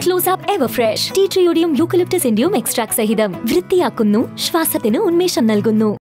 Closeup Everfresh. Tea tree യൂക്കലിപ്റ്റസിന്റെയും extract സഹിതം വൃത്തിയാക്കുന്നു, ശ്വാസത്തിന് ഉന്മേഷം നൽകുന്നു.